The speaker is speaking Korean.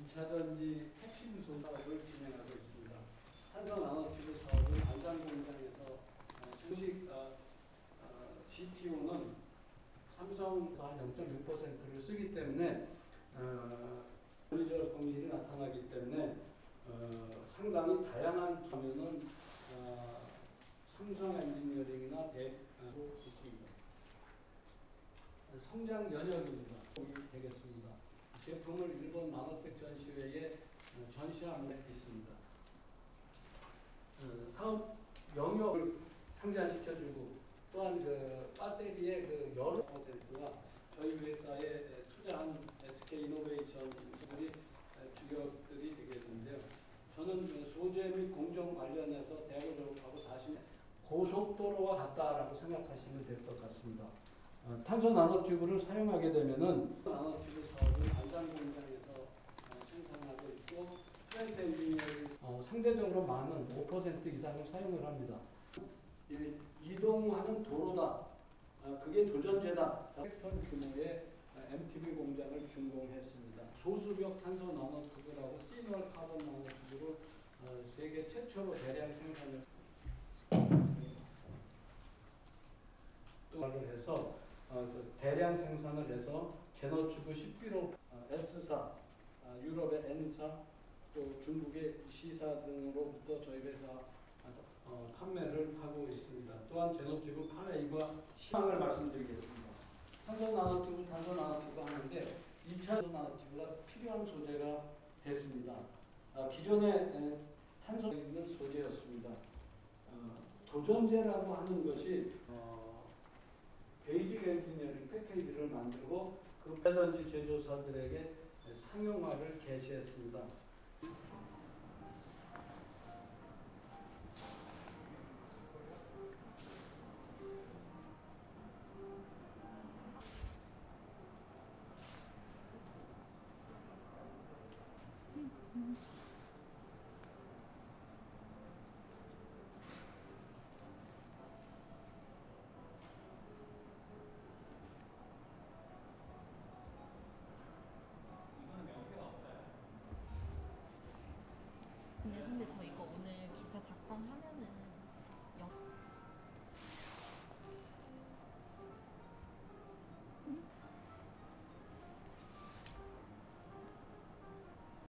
2차전지 핵심소 사업을 진행하고 있습니다. 탄소 나노튜브 사업은 안산 공장에서 정식 GTO는 삼성 한 0.6%를 쓰기 때문에 물리적 공실이 나타나기 때문에 상당히 다양한 기면은 삼성 엔지니어링이나 있습니다. 성장 연역입니다. 되겠습니다. 제품을 일본 나노텍 전시회에 전시함에 있습니다. 사업 영역을 확장시켜주고 또한 그 배터리의 그 여러 퍼센트가 저희 회사에 투자한 SK이노베이션들이 주력들이 되겠는데요. 저는 소재 및 공정 관련해서 대학을 졸업하고 40년 고속도로와 같다라고 생각하시면 될 것 같습니다. 탄소 나노튜브를 사용하게 되면은 나노튜브 사업은 안산 공장에서 생산하고 있고 플랜트 엔지니어링 상대적으로 많은 5% 이상을 사용을 합니다. 이동하는 도로다. 그게 도전제다. 100톤 규모의 MTB 공장을 준공했습니다. 소수벽 탄소 나노튜브라고 시널 카본 나노튜브로 세계 최초로 대량 생산을 해서 대량 생산을 해서 제너튜브 10kg S사, 유럽의 N사, 또 중국의 C사 등으로부터 저희 회사 판매를 하고 있습니다. 또한 제너튜브 8A과 시황을 말씀드리겠습니다. 탄소 나노튜브 하는데 2차 나노튜브가 필요한 소재가 됐습니다. 기존에 탄소 있는 소재였습니다. 도전제라고 하는 것이 베이직 엔지니어링 패키지를 만들고 그 배전지 제조사들에게 상용화를 개시했습니다. 근데 저 이거 오늘 기사 작성하면은